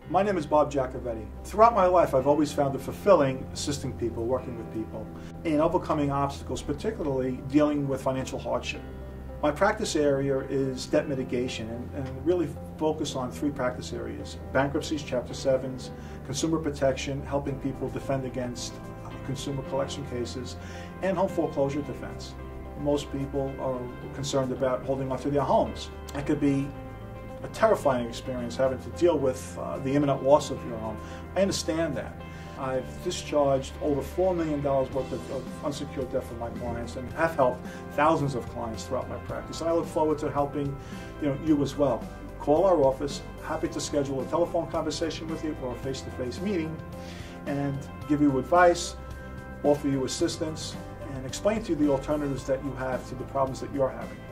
My name is Bob Jacovetti. Throughout my life, I've always found it fulfilling assisting people, working with people, and overcoming obstacles, particularly dealing with financial hardship. My practice area is debt mitigation and really focus on three practice areas: bankruptcies, Chapter 7s, consumer protection, helping people defend against consumer collection cases, and home foreclosure defense. Most people are concerned about holding on to their homes. It could be a terrifying experience having to deal with the imminent loss of your home. I understand that. I've discharged over $4 million worth of unsecured debt for my clients and have helped thousands of clients throughout my practice. And I look forward to helping you as well. Call our office. Happy to schedule a telephone conversation with you or a face-to-face meeting and give you advice, offer you assistance, and explain to you the alternatives that you have to the problems that you're having.